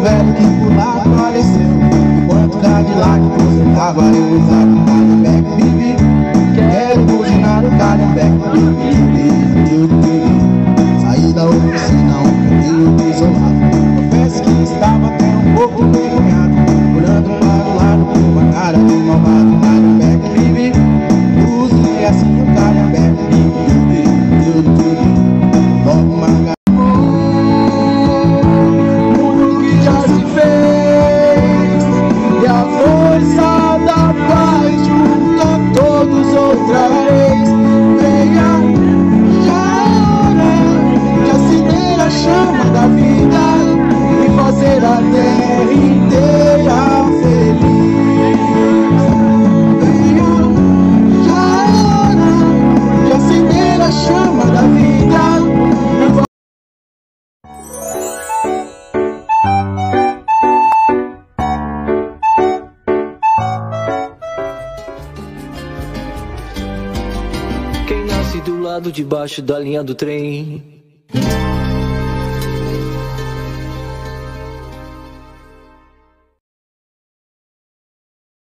velho que por lá faleceu. Enquanto Cadillac consertava, eu usava o Calhambeque, vivi. Quero buzinar o Calhambeque, saí da oficina um pouquinho isolado. Confesso que estava até um pouco envergonhado, olhando para o lado com uma cara de malvado. Calhambeque, vivi. Use assim o Calhambeque, vivi. Logo uma outra vez, venha, já é hora de acender a chama da vida e fazer a terra inteira feliz. Venha, já é hora de acender a chama da vida e Quem nasce do lado de baixo da linha do trem